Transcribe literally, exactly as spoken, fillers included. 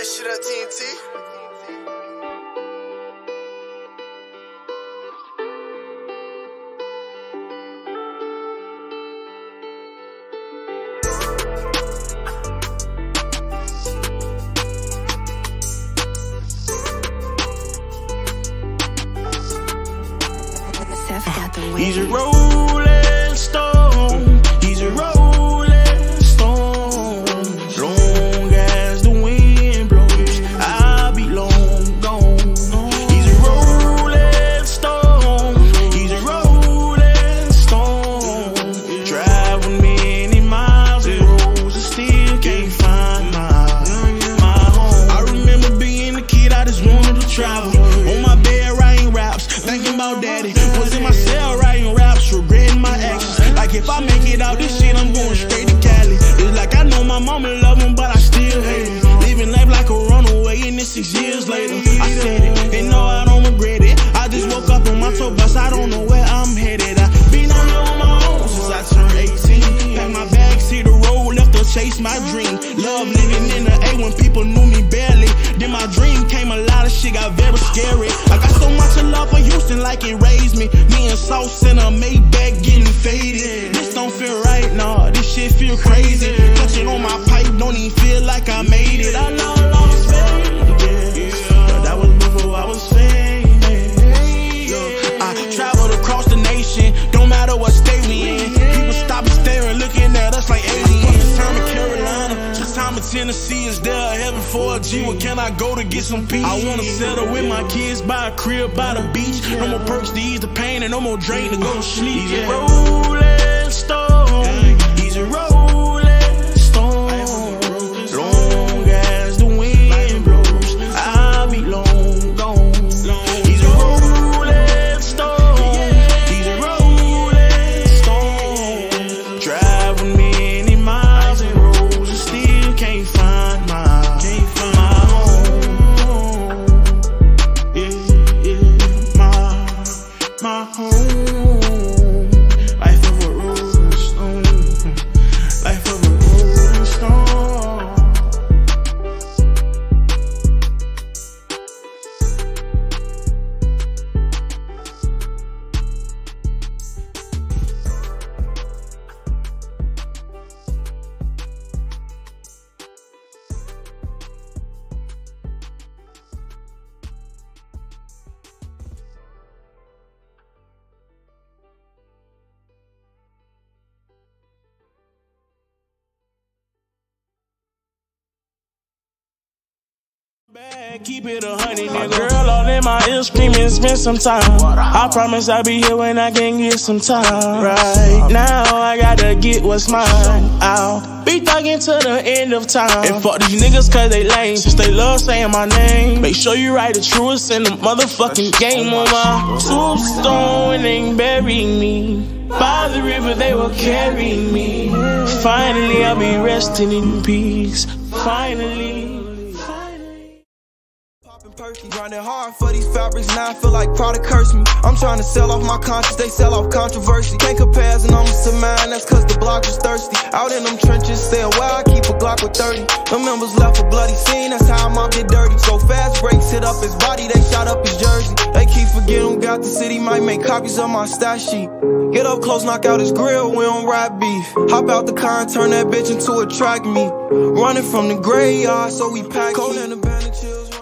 shit at T N T. He's a rolling stone. He's a rolling stone. Long as the wind blows, I'll be long gone. He's a rolling stone. He's a rolling stone. Driving many miles and roads, I still can't find my my home. I remember being a kid, I just wanted to travel. On my bed writing raps, thinking about daddy. Was in my cell writing raps, regretting my actions. Like if I make it out this shit, I'm going straight to Cali. It's like I know my mama love him, but I still hate it. Living life like a runaway, and it's six years later. I said it, and no, I don't regret it. I just woke up on my tour bus, I don't know where I'm headed. I've been out here on my own since I turned eighteen. Packed my bags, hit the road, left to chase my dream. Love living in the A when people knew me barely. Then my dream came, a lot of shit got very scary. I got so much love for Houston, like it raised me. Me and Sauce in a Maybach getting faded. This don't feel right, nah, this shit feel crazy. Touching on my pipe, don't even feel like I made it. I know I lost faith, yeah, but that was before I was famous. Yeah. I traveled across the nation, don't matter what state we in. People stop and staring, looking at us like aliens. Time in Carolina, just time in Tennessee. Is there a heaven for a G? Where can I go to get some peace? I wanna settle with my kids, buy a crib by the beach. No more perks to ease the pain and no more drain to go to sleep. He's a rolling stone. He's a rolling stone. Long as the wind blows, I'll be long gone. He's a rolling stone. He's a rolling stone. Driving many miles and roads, and still can't find my, my home. Yeah, yeah, my, my home. Life of a rolling stone. Life of a rolling stone. Keep it a honey, nigga. Girl all in my ear screaming, spend some time. I promise I'll be here when I can get some time. Right now, I gotta get what's mine. I'll be thugging to the end of time. And fuck these niggas cause they lame, since they love saying my name. Make sure you write the truest in the motherfucking game. On my tombstone and bury me. By the river they will carry me. Finally I'll be resting in peace. Finally. Grinding hard for these fabrics, now I feel like product curse me. I'm trying to sell off my conscience, they sell off controversy. Can't compare as an almost to mine, that's cause the block was thirsty. Out in them trenches, stay a while, I keep a Glock with thirty. Them members left a bloody scene, that's how I'm up get dirty. So fast breaks hit up his body, they shot up his jersey. They keep forgetting who got the city, might make copies of my stash sheet. Get up close, knock out his grill, we don't ride beef. Hop out the car and turn that bitch into a track meet. Running from the graveyard, so we pack cold and abandoned chills.